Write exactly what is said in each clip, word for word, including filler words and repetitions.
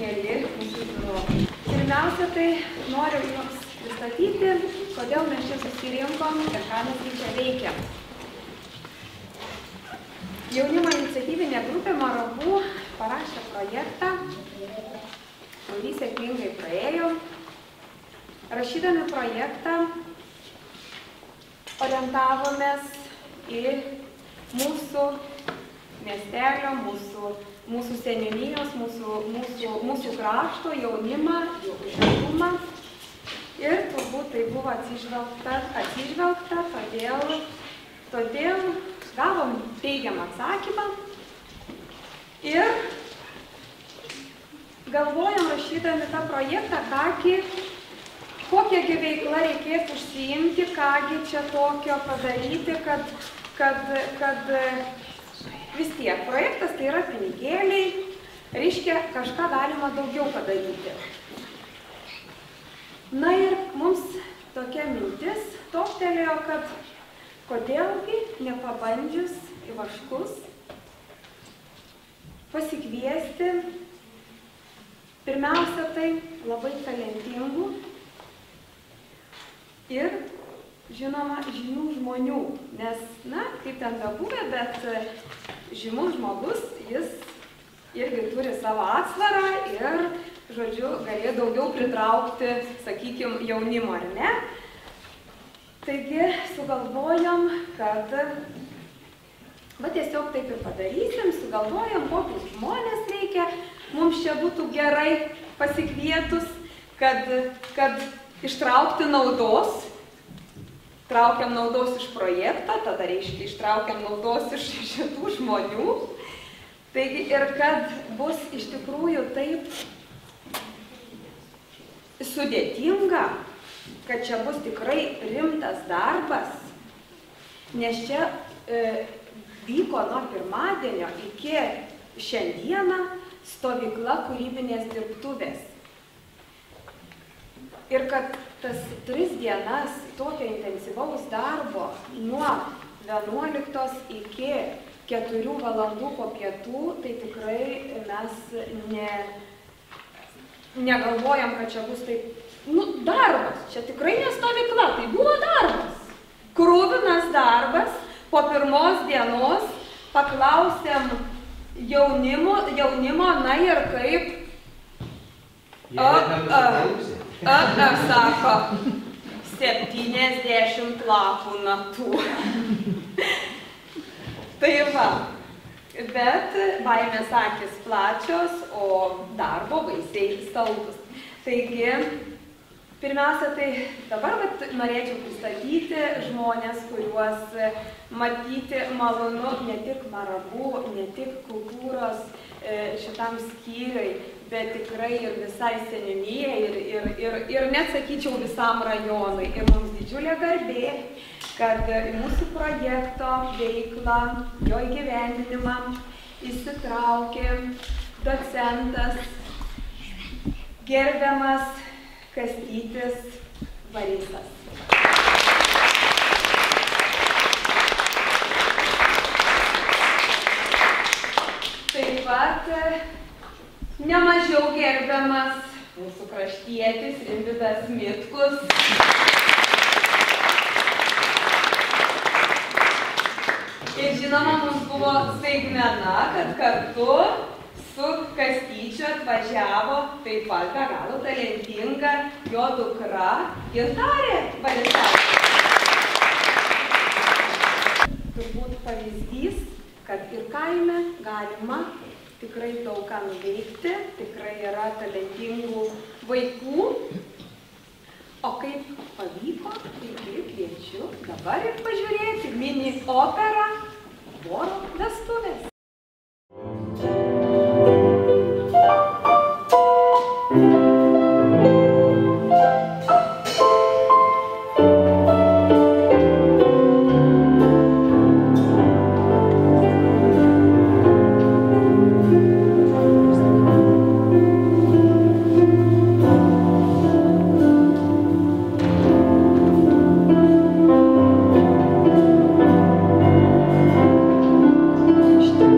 mėly mūsų žiūrovai. Pirmiausia, tai noriu Jums pristatyti, kodėl mes čia susirinkom ir ką mes čia veikiam. Jaunimo iniciatyvinė grupė Marabų parašė projektą, kurį sėkmingai praėjo. Rašydami projektą orientavomės į mūsų miestelio, mūsų, mūsų seniūnijos, mūsų, mūsų, mūsų krašto jaunimą, jų užimtumą. Ir turbūt tai buvo atsižvelgta, atsižvelgta todėl, todėl gavom teigiamą atsakymą ir galvojam rašydami tą projektą, kągi, kokiagi veikla reikės užsiimti, kągi čia tokio padaryti, kad, kad, kad vis tiek projektas tai yra pinigėliai, reiškia, kažką galima daugiau padaryti. Na ir mums tokia mintis toktelėjo, kad kodėlgi nepabandžius į Vaškus pasikviesti pirmiausia tai labai talentingų ir, žinoma, žymių žmonių, nes, na, kaip ten bebuvę, bet žymus žmogus, jis irgi turi savo atsvarą ir, žodžiu, gali daugiau pritraukti, sakykime, jaunimo, ar ne? Taigi, sugalvojom, kad, va, tiesiog taip ir padarysim, sugalvojom, kokius žmonės reikia, mums čia būtų gerai pasikvietus, kad, kad ištraukti naudos, traukiam naudos iš projekto, tada reiškia ištraukiam naudos iš šitų žmonių. Taigi ir kad bus iš tikrųjų taip sudėtinga, kad čia bus tikrai rimtas darbas, nes čia e, vyko nuo pirmadienio iki šiandieną stovykla kūrybinės dirbtuvės. Ir kad tas tris dienas tokio intensyvaus darbo nuo vienuoliktos iki keturių valandų po pietų, tai tikrai mes ne, negalvojam, kad čia bus taip, nu, darbas. Čia tikrai ne stovykla, tai buvo darbas. Krūvinas darbas. Po pirmos dienos paklausėm jaunimo, jaunimo na ir kaip... A, a, a, a, sako, septyniasdešimt lapų natų. Tai va, bet baimės akis plačios, o darbo baisiai saldus. Taigi, pirmiausia, tai dabar vat, norėčiau pristatyti žmonės, kuriuos matyti malonu ne tik Marabų, ne tik kultūros šitam skyriui, bet tikrai ir visai seniūnijai ir, ir, ir, ir net, sakyčiau, visam rajonui. Ir mums didžiulė garbė, kad mūsų projekto veiklą, jo įgyvendinimą įsitraukė docentas, gerbiamas Kastytis Varysas. Taip pat nemažiau gerbiamas mūsų kraštietis Rimvydas Mitkus. Ir žinoma, mums buvo staigmena, kad kartu su Kastyčiu atvažiavo taip pat be galo talentinga jo dukra Gintarė Varisaitė. Turbūt pavyzdys, kad ir kaime galima tikrai daug ką nuveikti, tikrai yra talentingų vaikų. O kaip pavyko, tai kviečiu dabar ir pažiūrėti mini operą Voro vestuvės. Thank you.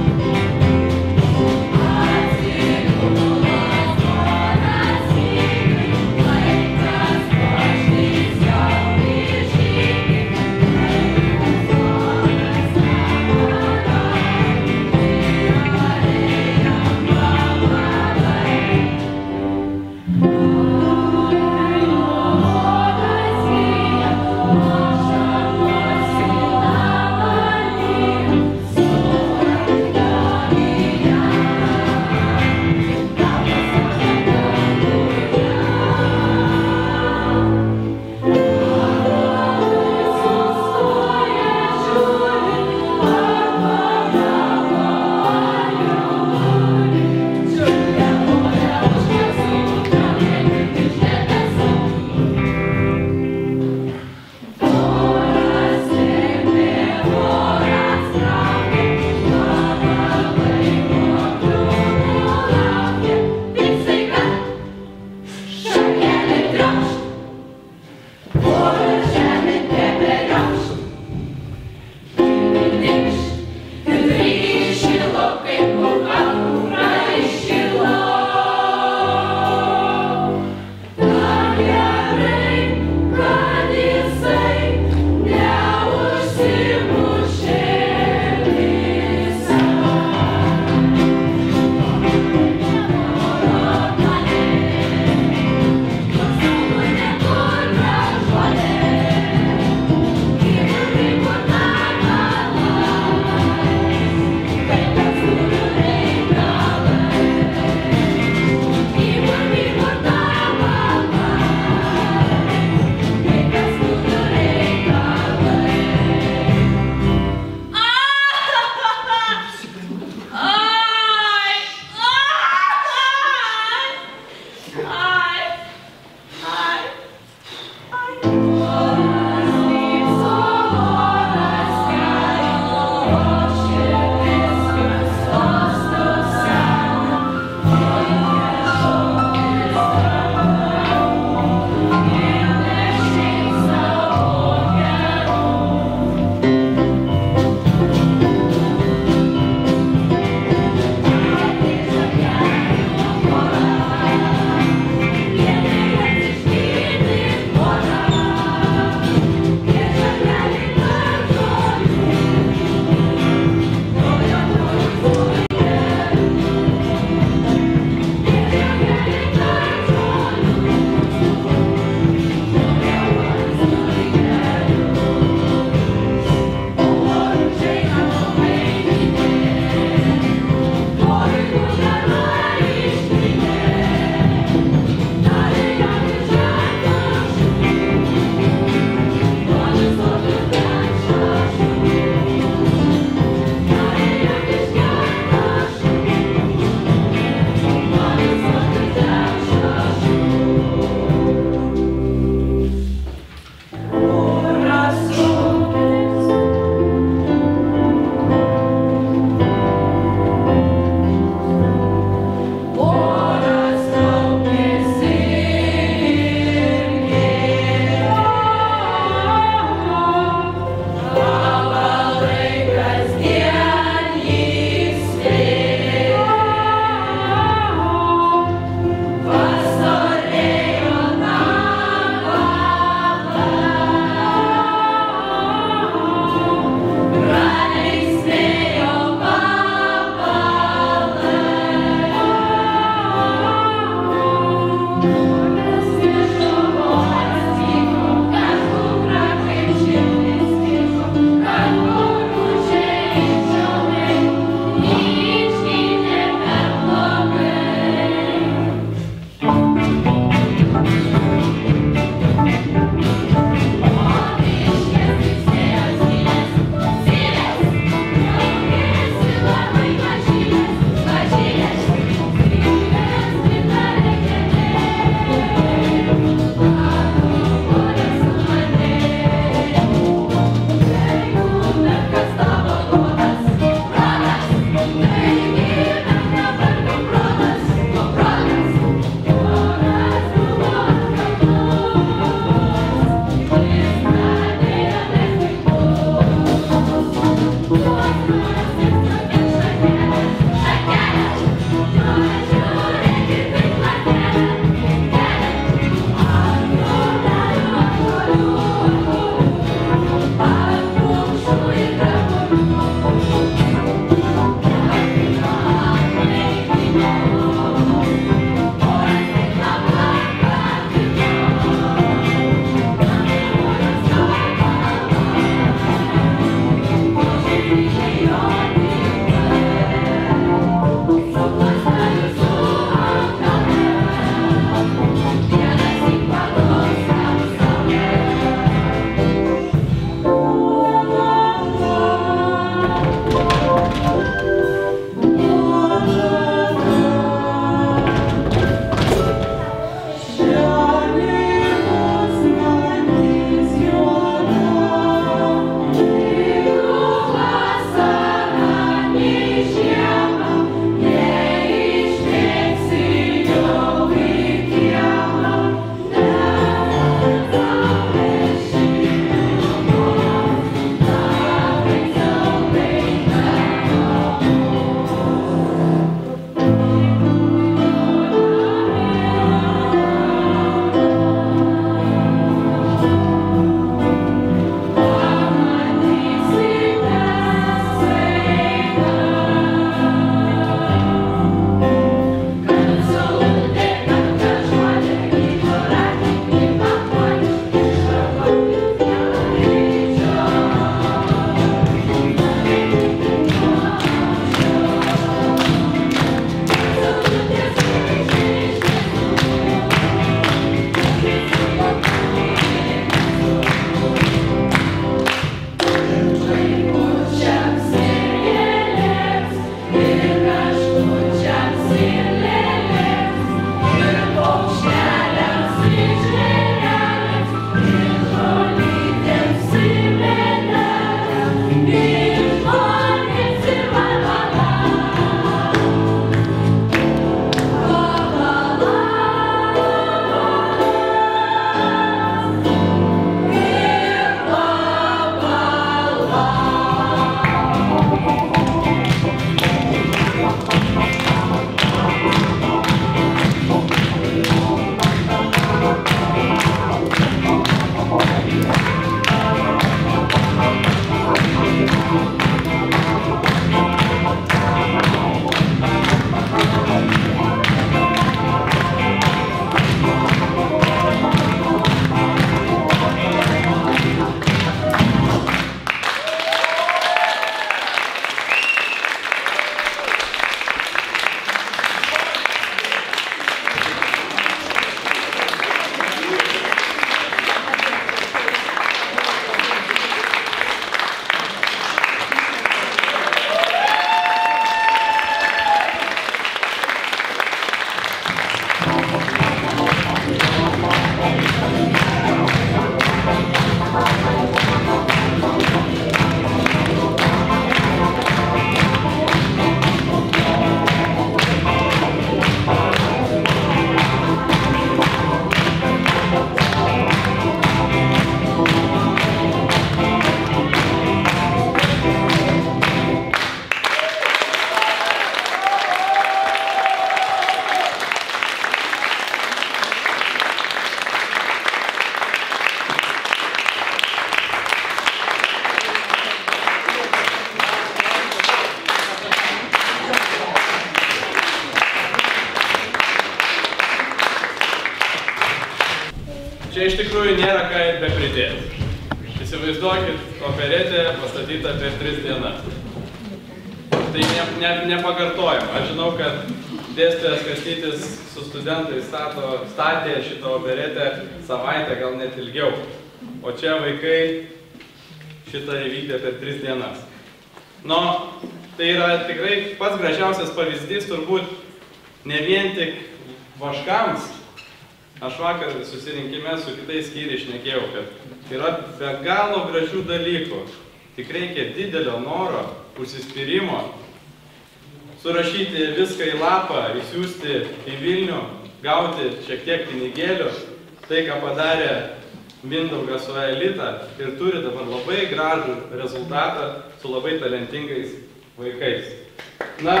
tikrųjų nėra ką ir be pridėti. Įsivaizduokit, operetė pastatyta per tris dienas. Tai ne, ne, nepakartojama. Aš žinau, kad dėstytojas Kastytis su studentais stato, statė šitą operetę savaitę, gal net ilgiau. O čia vaikai šitą įvykdė per tris dienas. Nu, tai yra tikrai pats gražiausias pavyzdys, turbūt ne vien tik vaškams. Aš vakar susirinkime su kitais skyriais šnekėjau, kad yra be galo gražių dalykų. Tik reikia didelio noro, užsispyrimo, surašyti viską į lapą, įsiųsti į Vilnių, gauti šiek tiek pinigėlių. Tai, ką padarė Mindaugas su Aelita ir turi dabar labai gražų rezultatą su labai talentingais vaikais. Na,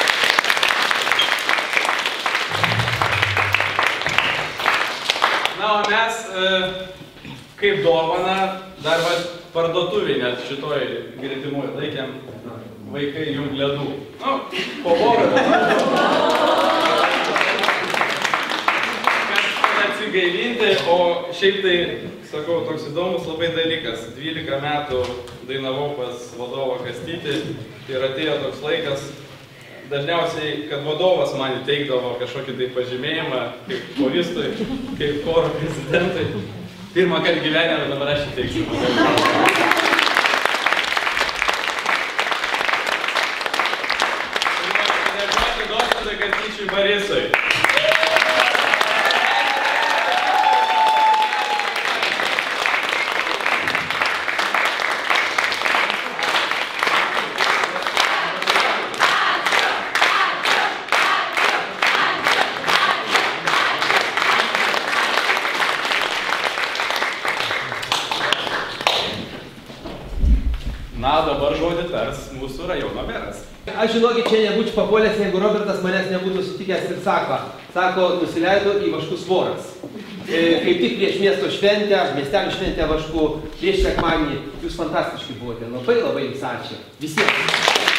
Na, o mes, e, kaip dovana, dar va, parduotuviai net šitoj gretimoj laikėm vaikai jum ledų. Nu, po porą. Kad atsigaivinti, o šiaip tai, sakau, toks įdomus labai dalykas. dvylika metų dainavau pas vadovą Kastytį ir atėjo toks laikas, dažniausiai, kad vadovas man įteikdavo kažkokį tai pažymėjimą, kaip choristui, kaip choro prezidentui. Pirmą kartą gyvenime dabar aš įteiksiu. Dėkoti Dostatui Kastyčiui Barisui. Na, dabar žodį tars mūsų rajono meras. Aš žinokit, čia nebūčiau papuolęs, jeigu Robertas manęs nebūtų sutikęs ir sako, sako, nusileido į Vaškų svoras. E, kaip tik prieš miesto šventę, miestelio šventę Vaškų, prieš sekmadienį, jūs fantastiški buvote. Labai labai jums ačiū. Visiems.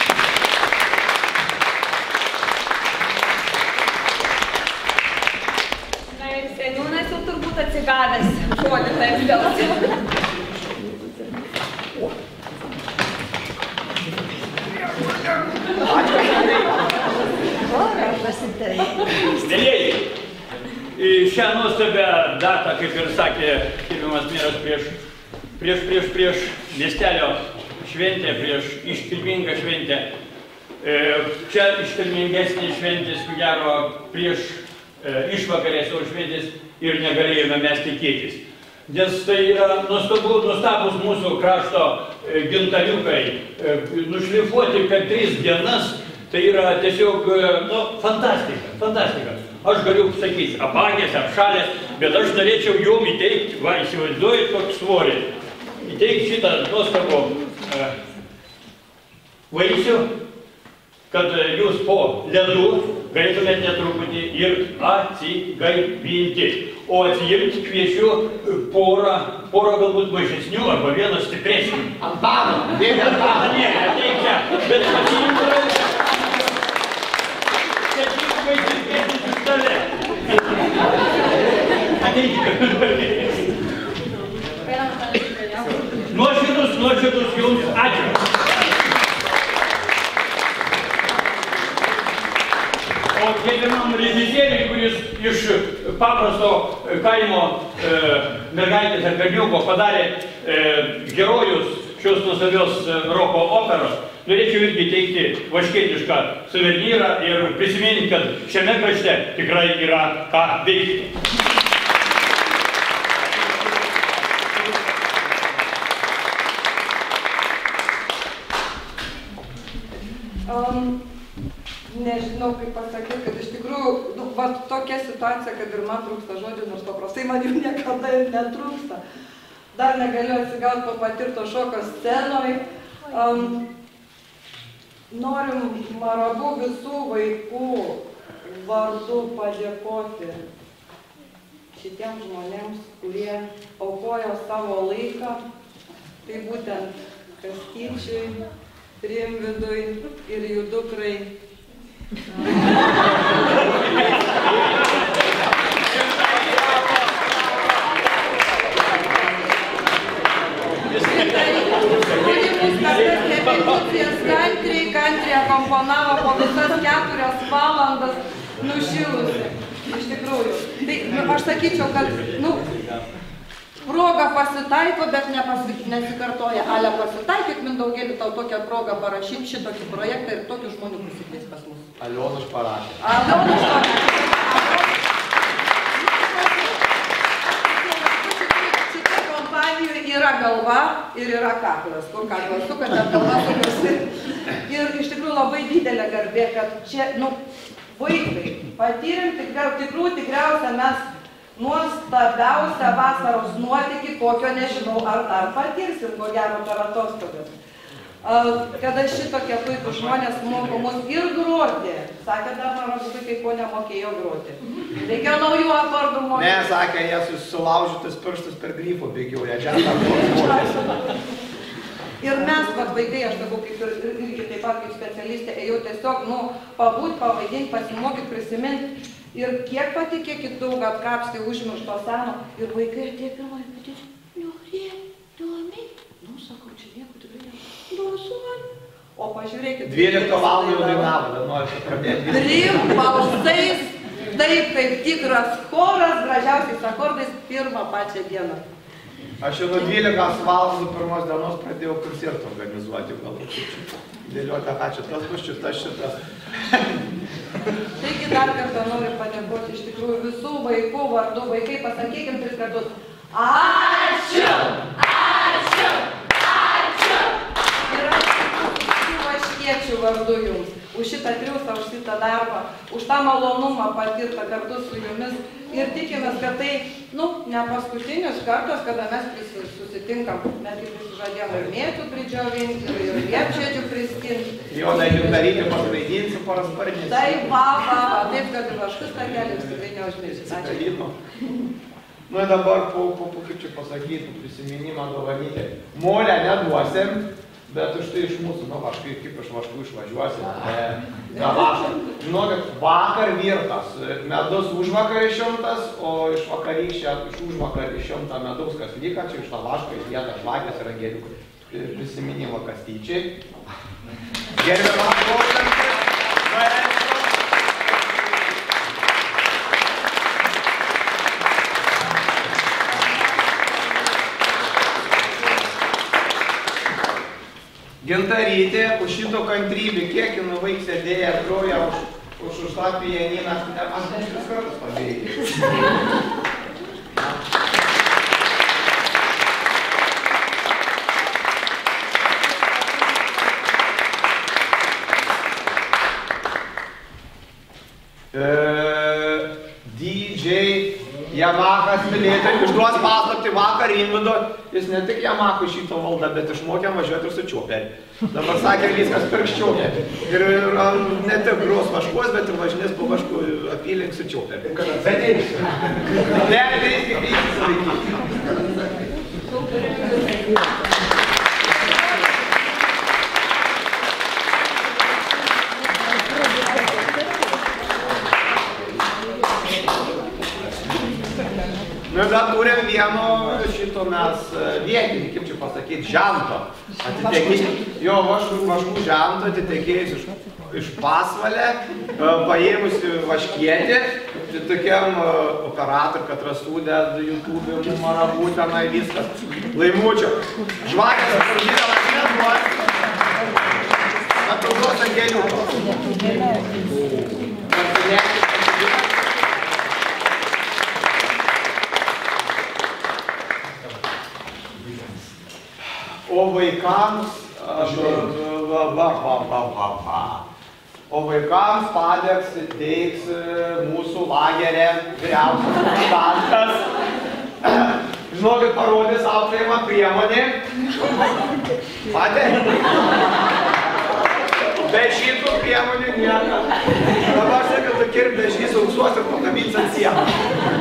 Na ir seniūnas jau turbūt atsigavęs žodį taip dėl. Mėlėjai, šią nuostabią datą, kaip ir sakė gerbiamas meras, prieš, prieš, prieš, prieš miestelio šventę, prieš iškilmingą šventę. Čia iškilmingesnės šventės, ko gero, prieš išvakarės savo šventės ir negalėjome mes tikėtis. Nes tai yra nuostabu, nuostabus mūsų krašto gintariukai, nušlifuoti per tris dienas. Tai yra tiesiog, nu, fantastika, fantastika. Aš galiu sakyti, apakęs, apšalęs, bet aš norėčiau jum įteikti, va, įsivaizduojat kokį svorį, įteikti šitą nuostabų e, vaisių, kad jūs po ledų galėtumėte netruputį ir atsigaivinti. O atsijimti kviečiu porą, porą galbūt mažesnių arba vieną stipresnių. Antano, dėdė Antano. Ne, ateik čia, bet atsijimti. Nuoširdus, nuoširdus jums ačiū. O gerbiamam režisieriui, kuris iš paprasto kaimo e, mergaitės ar berniuko padarė e, herojus šios nuostabios roko operos, norėčiau irgi teikti vaškietišką suvenyrą ir prisiminti, kad šiame krašte tikrai yra ką veikti. Um, nežinau, kaip pasakyti, kad iš tikrųjų, nu, va, tokia situacija, kad ir man trūksta žodžių, nors paprastai man jų niekada ir netrūksta. Dar negaliu atsigauti po patirto šoko scenoj. Um, norim Marabų visų vaikų vardu padėkoti šitiems žmonėms, kurie aukojo savo laiką. Tai būtent Kastyčiui, Rimvidui ir jų dukrai. Sūnus, kad tas repeticijas kantriai, kantriai akomponavo po visas keturias valandas nušilusi. Iš tikrųjų. Tai nu, aš sakyčiau, kad, nu, proga pasitaiko, bet nepasi, nesikartoja. Ale pasitaikyk, Mindaugėli, tau tokią progą parašyti šitokį projektą ir tokių žmonių prisikvies pas mus. Alionas parašė. Alionas parašė. Šitą kompaniją yra galva ir yra kaklas. Kur kaklas suka, ten galva sukasi. Ir iš tikrųjų labai didelė garbė, kad čia, nu, vaikai, patyrėm tikriau, tikrų tikriausia mes nuostabiausią vasaros nuotykį, kokio nežinau, ar dar patirsim, ko gero per atostogas. Kada šitokie puikūs žmonės moko mus ir groti. Sakė, dar mano vaikai ko nemokėjo groti. Reikia naujų akordų mokyti. Ne, sakė, jie sulaužytus pirštus per grifų bėgiauja. Čia tą Ir mes, vat, vaikai, aš sakau, kaip ir, irgi taip pat kaip specialistė, ėjau tiesiog, nu, pabūt, pavaidinti, pasimokyti, prisiminti. Ir kiek patikėkit daug atkapstė užmiršto seno. Ir vaikai atėjo pirmą ir patys, Liorė, Liorė. Nu, sakau, čia nieko tikrai ne. Duosuoj. O pažiūrėkit. dvyliktą valandą jau dainavo, bet noriu pradėti. Trim balsais, taip kaip tikras choras, gražiausiais akordais, pirmą pačią dieną. Aš jau nuo dvylikos valandų pirmos dienos pradėjau koncertą organizuoti. Dėliuoti, ką čia tas bus, šitas, šitas. Taigi dar kartą noriu padėkoti iš tikrųjų visų vaikų vardų. Vaikai, pasakykim tris kartus. Ačiū! Ačiū! Ačiū! Ir ačiū visų vaškiečių vardu jums. Už šitą triūsą, už šitą darbą, už tą malonumą patirtą kartu su jumis. Ir tikimės, kad tai, nu, ne paskutinis kartas, kada mes susitinkam. Mes kaip prisižadėjom ir mėtų pridžiovinti, ir liepčiedžių priskinti. Jo, tai jums daryti pasvaidinsi poras sparnys. Tai va, va, va, taip, kad ir vaškus tą kelią tikrai neužmiršit. Ačiū. Nu ir dabar, po, po, po kaip čia pasakyti, prisiminimą dovanyti. Molę neduosim. Bet už tai iš mūsų, nu, vaškai, kaip iš vaškų išvažiuosim, ne vašką. Žinokit, vakar virtas, medus užvakar išjungtas, o iš vakarykščio, iš užvakar išjungta medaus, kas lyga, čia iš tą vašką įdėta žvakės ir angeliukų prisiminimo kastyčiai. Gerbiamas klausantis, Gintarytė, už šito kantrybį, kiek jinų vaik sėdėję groja už, už, už tą pianiną, aš aš tris kartus pabėgėjau. D J Yamahas mylėtojai išduos paslaptį vakar Rimvido, jis ne tik Yamaha šito valdą, bet išmokė važiuoti ir su čioperiu. Dabar sakė, viskas pirkščiau. Ir ne tik gros vaškuos, bet ir važinės po vaškų apylink su čioperiu. Bet eis. Ne, tai jis tik įsilaikyti. Nu ir dar turim vieno šito mes vietinį, kaip čia pasakyti, žento atitekėjus. Jo, vaškų, vaškų žento atitekėjus iš, iš Pasvalę, paėmusi vaškietį, tai tokiam operatoriui, kad rastų ded YouTube, marabų tenai viskas. Laimučio. Žvakės, parūdėlė lašinės duos. Ataudos angelių. O vaikams, va, va, va, va, va, va. O vaikams padegs, teiks mūsų lagerė vyriausias konsultantas. Žinokit, parodys auklėjimą priemonė. Matė? Be šitų priemonių nieko. Dabar sakė, tu kirp be šį sauksuos ir pakabins ant sieną.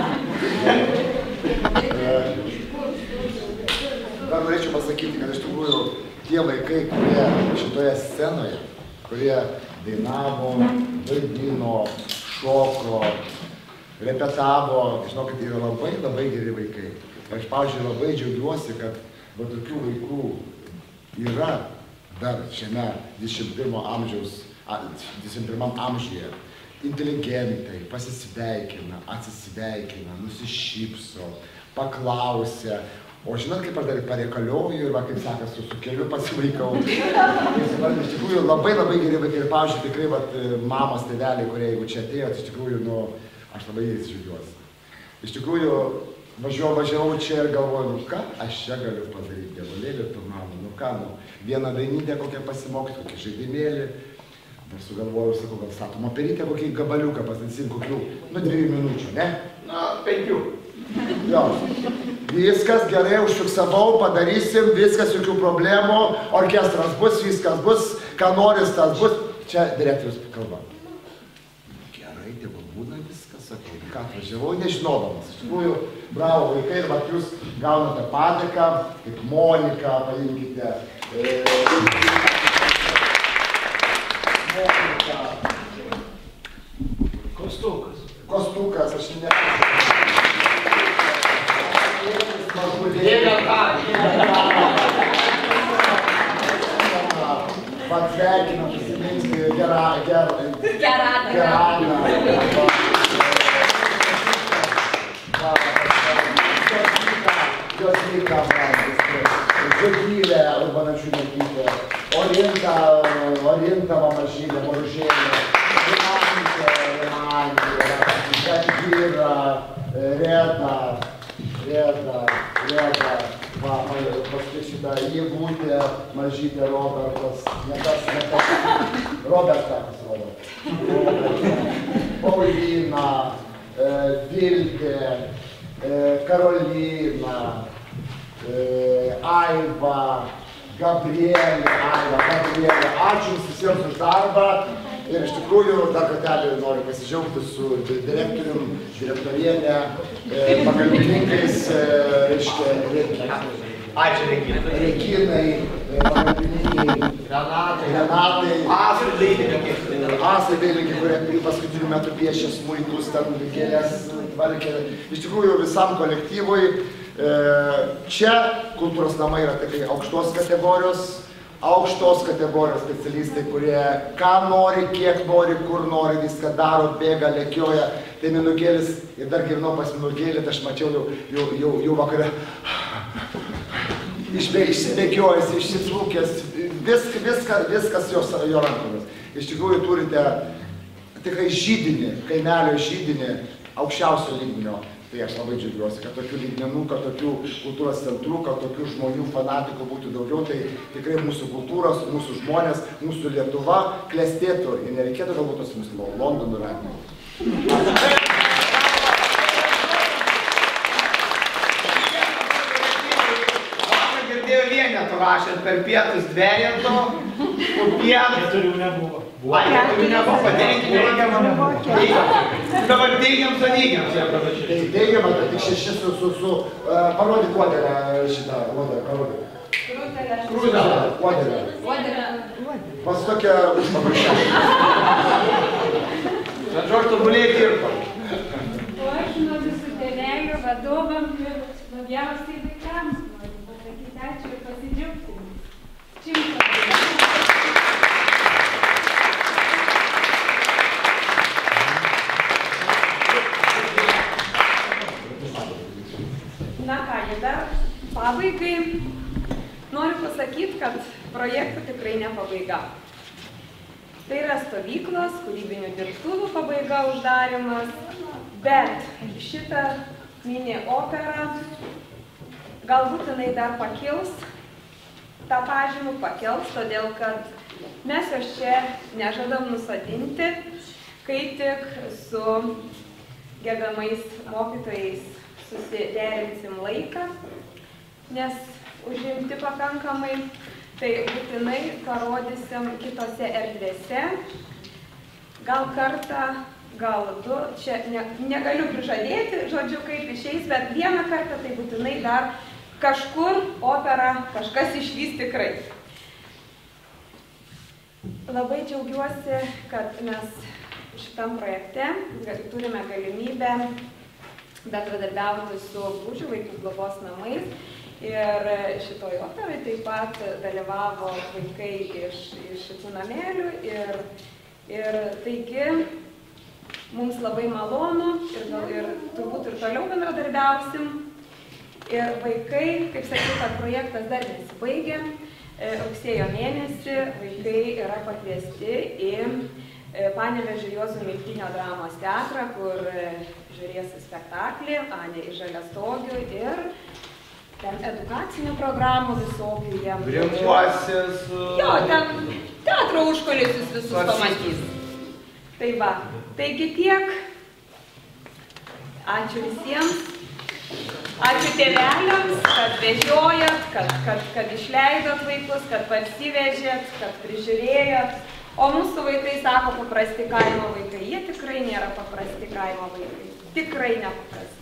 Dar norėčiau pasakyti, kad iš tikrųjų tie vaikai, kurie šitoje scenoje, kurie dainavo, vaidino, šoko, repetavo, žinokit, yra labai labai geri vaikai. Ir aš, pavyzdžiui, labai džiaugiuosi, kad va tokių vaikų yra dar šiame dvidešimt pirmo amžiaus, dvidešimt pirmam amžiuje inteligentai pasisveikina, atsisveikina, nusišypso, paklausia. O žinot, kaip aš dar pareikalioju ir, va, kaip sakas, su, su keliu pasivaikau. Iš tikrųjų, labai labai geri vaikai. Ir, pavyzdžiui, tikrai, vat, mamos, tėveliai, kurie jeigu čia atėjo, tai iš tikrųjų, nu, aš labai jais žiūriuosi. Iš tikrųjų, važiuoju, važiavau čia ir galvoju, nu ką, aš čia galiu padaryti, dievulėlį, tu mano, nu ką, nu, vieną dainytę kokią pasimokyti, kokį žaidimėlį. Dar sugalvojau, sakau, gal statom operytę, kokį gabaliuką pasidarysim, kokių, nu, dviejų minučių, ne? Na, penkių. Jo. Viskas gerai, užfiksavau, padarysim, viskas, jokių problemų, orkestras bus, viskas bus, ką noris, tas bus. Čia direktorius kalba. Gerai, tėvų būna viskas, sakau, ką atvažiavau, nežinodamas. Iš tikrųjų, bravo vaikai, ir vat jūs gaunate padėką, kaip Monika, paimkite. E, Monika. Kostukas. Kostukas, aš ne... Pasveikinam, prisiminti gerą, gerą, gerą. Jos vyka, Žegylė, Urbanačiūnėkytė, Orinta, Orinta Mamažylė, Moružėlė, Rimantė, Rimantė, Žangyra, Reta, Reta, Reta, va, paskui šitą Jėgutė, Mažytė, Robertas, ne tas, ne tas, Robertas, Robertas, Paulina, Viltė, Karolina, Aiva, Gabrielė, Aiva, Gabrielė, ačiū jums visiems už darbą. Ir iš tikrųjų, dar kartelį noriu pasidžiaugti su direktorium, direktorienė, pagalbininkais, reiškia, Ačiū, Reginai. Reginai, pagalbininkai, Renatai, Asai dailininkai. Asai dailininkai, kurie paskutiniu metu piešė smuikus, ten gėlės, tvarkė. Iš tikrųjų, visam kolektyvui. Čia kultūros namai yra tikrai aukštos kategorijos, aukštos kategorijos specialistai, kurie ką nori, kiek nori, kur nori, viską daro, bėga, lekioja. Tai minukėlis, ir dar gyvenau pas minukėlį, tai aš mačiau jau, jau, jau, jau vakarą išsibėgiojęs, išsitrūkęs, viskas, viskas, viskas jo, jo rankomis. Iš tikrųjų turite tikrai židinį, kaimelio židinį aukščiausio lygmenio. Tai aš labai džiaugiuosi, kad tokių lygmenų, kad tokių kultūros centrų, kad tokių žmonių fanatikų būtų daugiau, tai tikrai mūsų kultūros, mūsų žmonės, mūsų Lietuva klestėtų ir nereikėtų galbūt tos mūsų Londonų rengti. Vakar girdėjau vienetų rašant per pietus dvejento, po pietų. Keturių nebuvo. Ai, keturių nebuvo, patenkinti. Dabar teigiam su neigiam. Tai teigiama, kad tik šeši su, su, su, parodyk uodelę šitą, uodelę, parodyk. Krūdelę, uodelę. Pas tokia užpaprašę. Bet žodžiu, tobuliai dirba. O aš nuo visų tėvelių vadovam ir labiausiai vaikams noriu pasakyti ačiū ir pasidžiaugti. Šimtas. Na ką, dar pabaigai noriu pasakyti, kad projektų tikrai ne pabaiga. Tai yra stovyklos, kūrybinių dirbtuvių pabaiga, uždarimas, bet šitą mini operą galbūt jinai dar pakils, tą pažymų pakels, todėl kad mes jos čia nežadam nusadinti, kai tik su gerbiamais mokytojais susiderinsim laiką, nes užimti pakankamai, tai būtinai parodysim kitose erdvėse, gal kartą, gal du, čia ne, negaliu prižadėti, žodžiu, kaip išeis, bet vieną kartą tai būtinai dar kažkur opera kažkas išvys tikrai. Labai džiaugiuosi, kad mes šitam projekte turime galimybę bendradarbiauti su Būčių vaikų globos namais Ir šitoj operai taip pat dalyvavo vaikai iš, iš šitų namelių ir, ir taigi mums labai malonu ir, gal, ir turbūt ir toliau bendradarbiausim. Ir vaikai, kaip sakiau, kad projektas dar nesibaigė. Rugsėjo mėnesį vaikai yra pakviesti į Panevėžio Juozo Miltinio dramos teatrą, kur žiūrės spektaklį Anė iš Žaliastogių ir ten edukacinių programų visokių jiem. Grimuosis. Jo, ten teatro užkulisius visus pamatys. Tai va, taigi tiek. Ačiū visiems. Ačiū tėveliams, kad vežiojat, kad, kad, kad išleidot vaikus, kad parsivežėt, kad prižiūrėjot. O mūsų vaikai sako paprasti kaimo vaikai. Jie tikrai nėra paprasti kaimo vaikai. Tikrai nepaprasti.